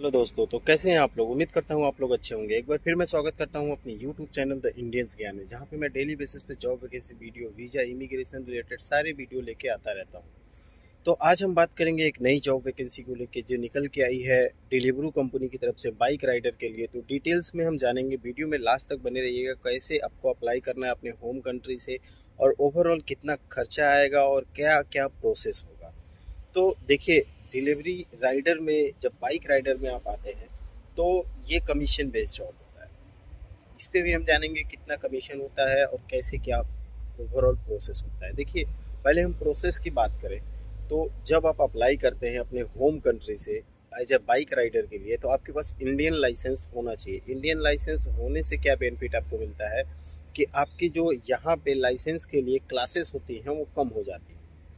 Hello दोस्तों, तो कैसे हैं आप लोग। उम्मीद करता हूं आप लोग अच्छे होंगे। एक बार फिर मैं स्वागत करता हूं अपनी यूट्यूब चैनल द इंडियंस ज्ञान में, जहां पे मैं डेली बेसिस पे job vacancy video, visa, immigration related सारे वीडियो लेके आता रहता हूं। तो आज हम बात करेंगे एक नई जॉब वैकेंसी को लेके जो निकल के आई है डिलीवरू कंपनी की तरफ से बाइक राइडर के लिए। तो डिटेल्स में हम जानेंगे, वीडियो में लास्ट तक बने रहिएगा। कैसे आपको अप्लाई करना है अपने होम कंट्री से, और ओवरऑल कितना खर्चा आएगा और क्या क्या प्रोसेस होगा। तो देखिए, डिलीवरी राइडर में, जब बाइक राइडर में आप आते हैं तो ये कमीशन बेस्ड जॉब होता है। इस पे भी हम जानेंगे कितना कमीशन होता है और कैसे क्या ओवरऑल प्रोसेस होता है। देखिए, पहले हम प्रोसेस की बात करें तो जब आप अप्लाई करते हैं अपने होम कंट्री से एज ए बाइक राइडर के लिए, तो आपके पास इंडियन लाइसेंस होना चाहिए। इंडियन लाइसेंस होने से क्या बेनिफिट आपको मिलता है कि आपकी जो यहाँ पे लाइसेंस के लिए क्लासेस होती हैं वो कम हो जाती हैं।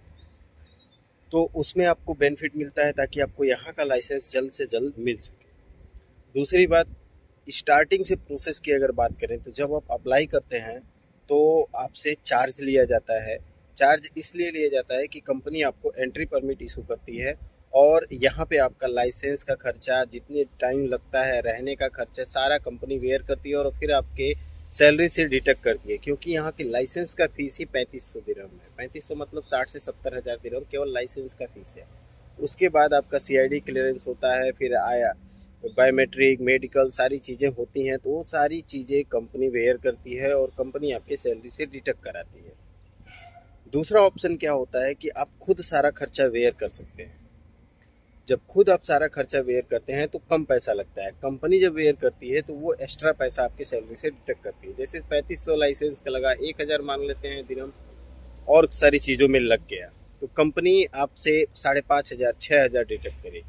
तो उसमें आपको बेनिफिट मिलता है ताकि आपको यहाँ का लाइसेंस जल्द से जल्द मिल सके। दूसरी बात, स्टार्टिंग से प्रोसेस की अगर बात करें तो जब आप अप्लाई करते हैं तो आपसे चार्ज लिया जाता है। चार्ज इसलिए लिया जाता है कि कंपनी आपको एंट्री परमिट इशू करती है, और यहाँ पे आपका लाइसेंस का खर्चा, जितने टाइम लगता है, रहने का खर्चा, सारा कंपनी वेयर करती है और फिर आपके सैलरी से डिडक्ट करती है। क्योंकि यहाँ की लाइसेंस का फीस ही 3500 दिरहम है। 3500 मतलब 60 से 70 हज़ार दिरहम केवल लाइसेंस का फीस है। उसके बाद आपका सीआईडी क्लियरेंस होता है, फिर आया बायोमेट्रिक, मेडिकल, सारी चीज़ें होती हैं। तो वो सारी चीज़ें कंपनी वेयर करती है और कंपनी आपके सैलरी से डिडक्ट कराती है। दूसरा ऑप्शन क्या होता है कि आप खुद सारा खर्चा वेयर कर सकते हैं। जब खुद आप सारा खर्चा वेयर करते हैं तो कम पैसा लगता है। कंपनी जब वेयर करती है तो वो एक्स्ट्रा पैसा आपकी सैलरी से डिडक्ट करती है। जैसे 3500 लाइसेंस का लगा, 1000 मान लेते हैं दिरहम, और सारी चीज़ों में लग गया, तो कंपनी आपसे 5500 6000 डिडक्ट करेगी।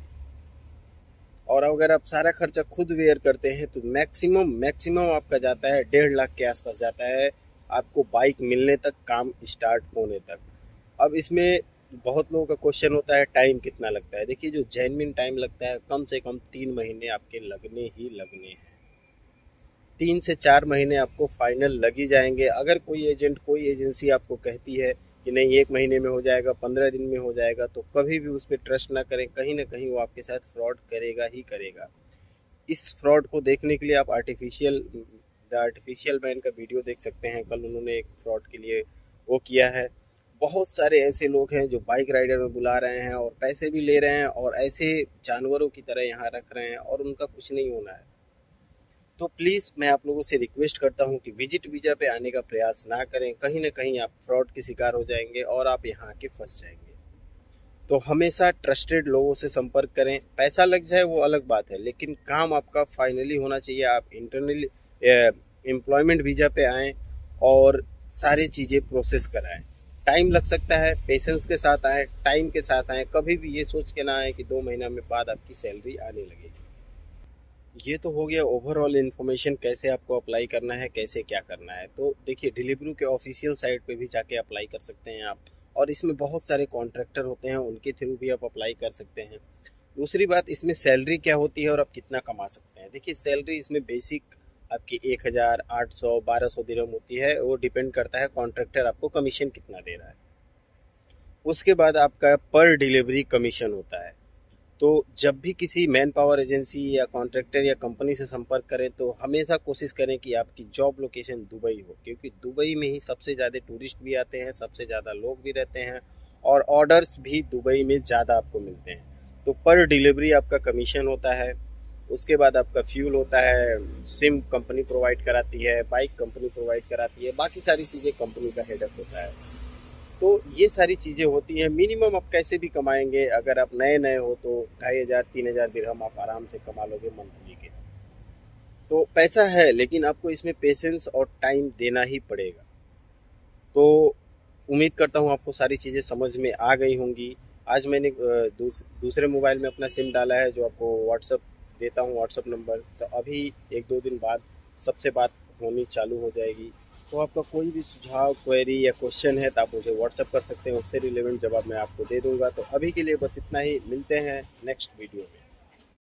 और अगर आप सारा खर्चा खुद वेयर करते हैं तो मैक्सिमम मैक्सिमम आपका जाता है 1.5 लाख के आसपास जाता है आपको बाइक मिलने तक, काम स्टार्ट होने तक। अब इसमें बहुत लोगों का क्वेश्चन होता है टाइम कितना लगता है। देखिए, जो जेन्युइन टाइम लगता है कम से कम 3 महीने आपके लगने ही लगने हैं। 3 से 4 महीने आपको फाइनल लग ही जाएंगे। अगर कोई एजेंट, कोई एजेंसी आपको कहती है कि नहीं 1 महीने में हो जाएगा, 15 दिन में हो जाएगा, तो कभी भी उस पर ट्रस्ट ना करें। कहीं ना कहीं वो आपके साथ फ्रॉड करेगा ही करेगा। इस फ्रॉड को देखने के लिए आप द आर्टिफिशियल मैन का वीडियो देख सकते हैं। कल उन्होंने एक फ्रॉड के लिए वो किया है। बहुत सारे ऐसे लोग हैं जो बाइक राइडर में बुला रहे हैं और पैसे भी ले रहे हैं और ऐसे जानवरों की तरह यहाँ रख रहे हैं और उनका कुछ नहीं होना है। तो प्लीज़ मैं आप लोगों से रिक्वेस्ट करता हूँ कि विजिट वीज़ा पे आने का प्रयास ना करें। कहीं ना कहीं आप फ्रॉड के शिकार हो जाएंगे और आप यहाँ आके फंस जाएंगे। तो हमेशा ट्रस्टेड लोगों से संपर्क करें। पैसा लग जाए वो अलग बात है, लेकिन काम आपका फाइनली होना चाहिए। आप इंटरनल एम्प्लॉयमेंट वीज़ा पे आएँ और सारी चीज़ें प्रोसेस कराएं। टाइम लग सकता है, पेशेंस के साथ आएँ, टाइम के साथ आएँ। कभी भी ये सोच के ना आए कि 2 महीना में बाद आपकी सैलरी आने लगेगी। ये तो हो गया ओवरऑल इन्फॉर्मेशन, कैसे आपको अप्लाई करना है, कैसे क्या करना है। तो देखिए, डिलीवरी के ऑफिशियल साइट पे भी जाके अप्लाई कर सकते हैं आप, और इसमें बहुत सारे कॉन्ट्रैक्टर होते हैं, उनके थ्रू भी आप अप्लाई कर सकते हैं। दूसरी बात, इसमें सैलरी क्या होती है और आप कितना कमा सकते हैं। देखिए, सैलरी इसमें बेसिक आपकी 1800 1200 दिरहम होती है। वो डिपेंड करता है कॉन्ट्रैक्टर आपको कमीशन कितना दे रहा है। उसके बाद आपका पर डिलीवरी कमीशन होता है। तो जब भी किसी मैन पावर एजेंसी या कॉन्ट्रैक्टर या कंपनी से संपर्क करें तो हमेशा कोशिश करें कि आपकी जॉब लोकेशन दुबई हो, क्योंकि दुबई में ही सबसे ज़्यादा टूरिस्ट भी आते हैं, सबसे ज़्यादा लोग भी रहते हैं, और ऑर्डर्स भी दुबई में ज़्यादा आपको मिलते हैं। तो पर डिलीवरी आपका कमीशन होता है। उसके बाद आपका फ्यूल होता है, सिम कंपनी प्रोवाइड कराती है, बाइक कंपनी प्रोवाइड कराती है, बाकी सारी चीज़ें कंपनी का हेडअप होता है। तो ये सारी चीज़ें होती हैं। मिनिमम आप कैसे भी कमाएंगे, अगर आप नए नए हो तो 2500 3000 दिरहम आप आराम से कमा लोगे मंथली के। तो पैसा है, लेकिन आपको इसमें पेशेंस और टाइम देना ही पड़ेगा। तो उम्मीद करता हूँ आपको सारी चीज़ें समझ में आ गई होंगी। आज मैंने दूसरे मोबाइल में अपना सिम डाला है, जो आपको व्हाट्सअप देता हूँ, व्हाट्सअप नंबर। तो अभी 1 2 दिन बाद सबसे बात होनी चालू हो जाएगी। तो आपका कोई भी सुझाव, क्वेरी या क्वेश्चन है तो आप मुझे व्हाट्सअप कर सकते हैं। उससे रिलेवेंट जवाब मैं आपको दे दूंगा। तो अभी के लिए बस इतना ही। मिलते हैं नेक्स्ट वीडियो में।